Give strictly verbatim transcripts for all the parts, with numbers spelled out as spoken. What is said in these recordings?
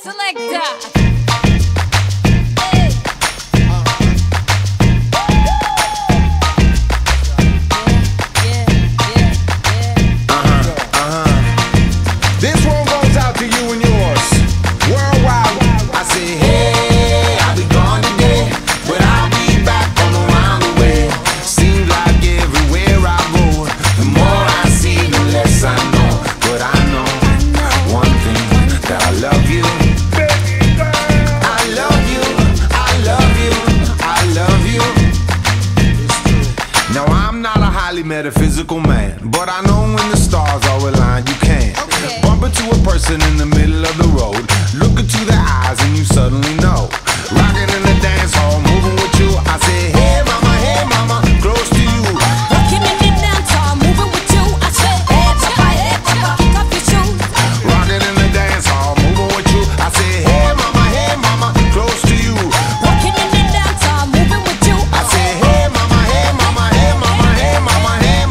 Selector. Metaphysical man, but I know when the stars are aligned, you can't okay. Bump into a person in the middle of the road, look into their eyes and you suddenly know. Rocking in the dance hall, moving with you. I say, hey mama, hey mama, close to you. Rocking in the dance hall, moving with you. I say, hey papa, hey papa, kick off your shoes. Rocking in the dance hall, moving with you. I say, hey mama, hey mama, close to you. Rocking in the dance hall, moving with you. I say, hey mama, hey mama, hey mama, hey mama.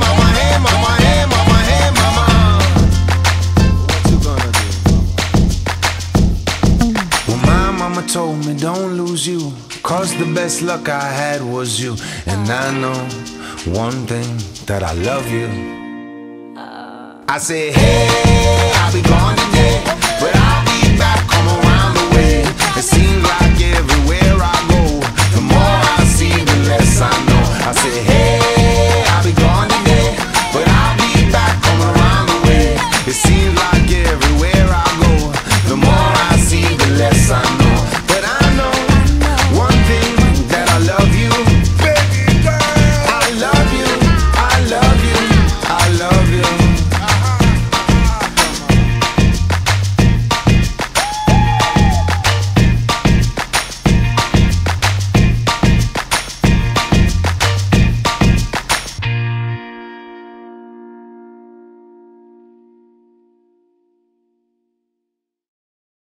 Told me don't lose you, cause the best luck I had was you. And I know one thing, that I love you. I say, hey, I'll be gone today.